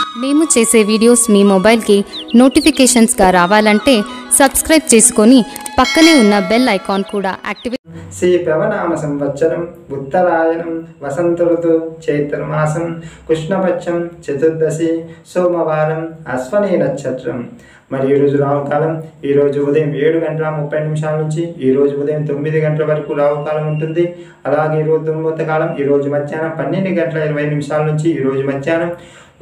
మేము చేసే వీడియోస్ మీ మొబైల్కి నోటిఫికేషన్స్గా రావాలంటే సబ్స్క్రైబ్ చేసుకొని పక్కనే ఉన్న బెల్ ఐకాన్ కూడా యాక్టివేట్ శ్రీ ప్లవనామ సంవత్సరం ఉత్తరాయణం వసంత ఋతు చైత్రమాసం కృష్ణపక్షం చతుర్దశి సోమవారం అశ్వని నక్షత్రం। మరి ఈరోజు రావుకాలం ఈరోజు ఉదయం 7:30 నుంచి ఈరోజు ఉదయం 9 గంటల వరకు రావుకాలం ఉంటుంది। అలాగే ఈరోజు దుర్ముహూర్తకాలం ఈరోజు మధ్యాహ్నం 12:20 నుంచి ఈరోజు మధ్యాహ్నం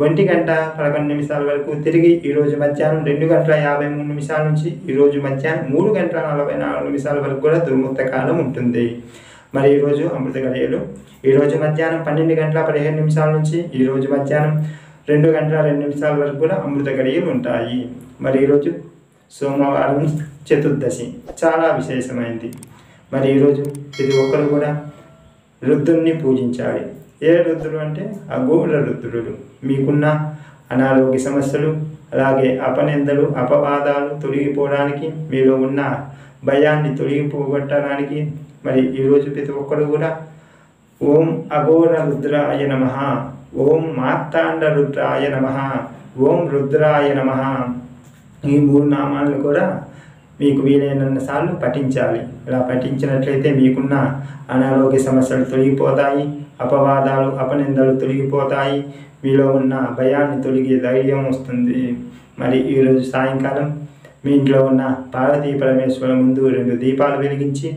1:11 వరకు తిరిగి ఈరోజు మధ్యాహ్నం 2:53 నుంచి ఈరోజు మధ్యాహ్నం 3:44 వరకు కూడా దుర్ముహూర్తకాలం ఉంటుంది। మరి ఈరోజు అమృత గడియలు ఈరోజు మధ్యాహ్నం 12:15 నుంచి ఈరోజు మధ్యాహ్నం 2:02 వరకు కూడా అమృత గడియలు ఉంటాయి। మరి ఈరోజు సోమవారం చతుర్దశి చాలా విశేషమైంది। మరి ఈరోజు ప్రతి ఒక్కరు కూడా రుద్రుణ్ణి పూజించాలి। ఏ రుద్రుడు అంటే అఘోర రుద్రుడు। మీకున్న అనారోగ్య సమస్యలు అలాగే అపనిందలు అపవాదాలు తొలగిపోవడానికి మీలో ఉన్న భయాన్ని తొలగిపోగొట్టడానికి మరి ఈరోజు ప్రతి ఒక్కరు కూడా ఓం అఘోర రుద్రాయ నమః, ఓం మార్తాండ రుద్రాయ నమః, ఓం రుద్రాయ నమః ఈ 3 నామాలను కూడా మీకు వీలైనంత సార్లు పఠించాలి। ఇలా పఠించినట్లయితే మీకున్న అనారోగ్య సమస్యలు తొలగిపోతాయి, అపవాదాలు అపనిందలు తొలగిపోతాయి, మీలో ఉన్న భయాన్ని తొలగి ధైర్యం వస్తుంది। మరి ఈరోజు సాయంకాలం మీ ఇంట్లో ఉన్న పార్వతీ పరమేశ్వరుల ముందు 2 దీపాలు వెలిగించి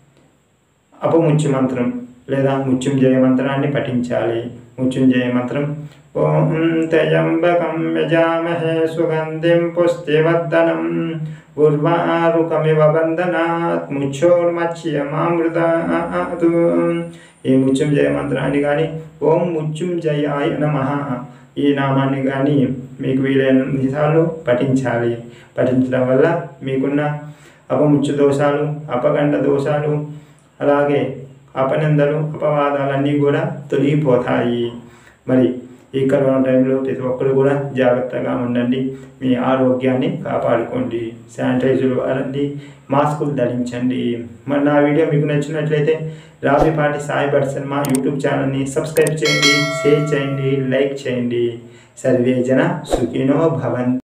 అపముత్యు మంత్రం లేదా మృత్యుంజయ మంత్రాన్ని పఠించాలి। మృత్యుంజయ మంత్రం ఓం త్రయంబకం యజామహే సుగంధిం పుష్టివర్ధనం ఉర్వారుకమివ బంధనాత్ మృత్యోర్మచ్యమామృతాతు। ఈ మృత్యుంజయ మంత్రాన్ని కానీ ఓం మృత్యుంజయాయ నమః ఈ నామాన్ని కానీ మీకు వీలైనన్ని సార్లు పఠించాలి। పఠించడం వల్ల మీకున్న అపముత్యు దోషాలు అపగండ దోషాలు అలాగే అపనిందలు అపవాదాలన్నీ కూడా తొలగిపోతాయి। మరి ఈ కరోనా టైంలో ప్రతి ఒక్కరు కూడా జాగ్రత్తగా ఉండండి, మీ ఆరోగ్యాన్ని కాపాడుకోండి, శానిటైజర్లు వాడండి, మాస్కులు ధరించండి। మరి నా వీడియో మీకు నచ్చినట్లయితే రావిపాటి సాయి భట్ శర్మ యూట్యూబ్ ఛానల్ని సబ్స్క్రైబ్ చేయండి, షేర్ చేయండి, లైక్ చేయండి। సర్వే జన సుఖినో భవంతు।